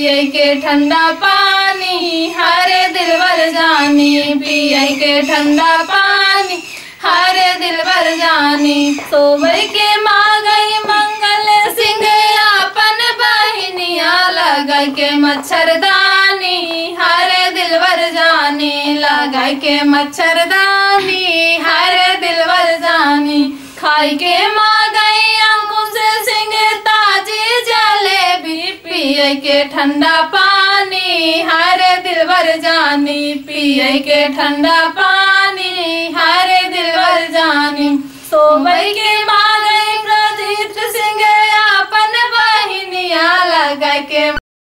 पिए के ठंडा पानी हरे दिलवर जानी, पिए के ठंडा पानी हरे दिलवर जानी। सोबई के माँ गई मंगल सिंह अपन बहिनिया, लगाई के मच्छरदानी हरे दिलवर जानी, लगाई के मच्छरदानी हरे दिलवर जानी। खाई के माँ गई अंकुश सिंह ताजी जलेबी, पिए के ठंडा पानी हरे दिलवर जानी, पिए के ठंडा पानी हरे दिलवर जानी। सोबई के माँ